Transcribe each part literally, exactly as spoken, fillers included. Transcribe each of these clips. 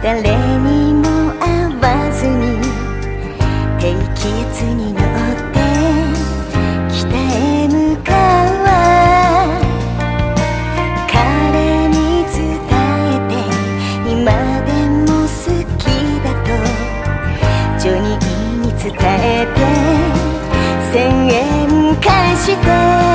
誰にも会わずに低気圧に乗って北へ向かうわ。彼に伝えて今でも好きだとジョニーに伝えてせんえん返して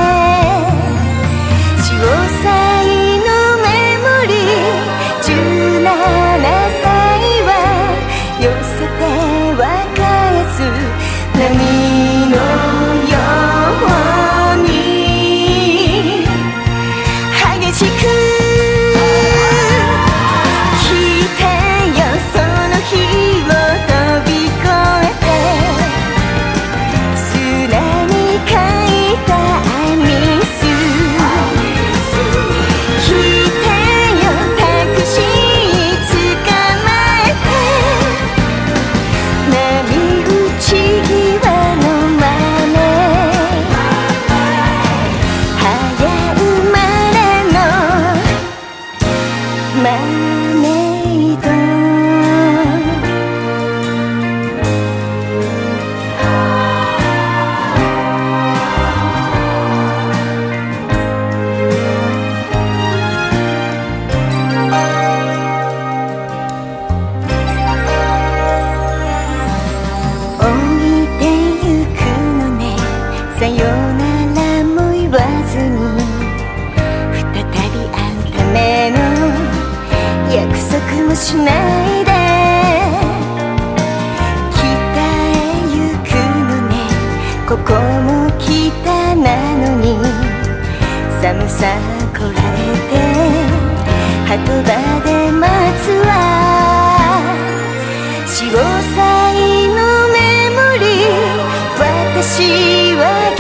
潮騒のメモリーじゅうななさいは寄せては返す波のように激しく聞いてよその日を飛び越えて砂に書いたアミス聞いてよタクシー捕まえて波打ち際の真似早生まれのマメイド置いてゆくのねさよならも言わずに再び会うための約束もしないで北へ行くのねここも北なのに寒さこらえて鳩場で待つわ。潮騒のメモリー私は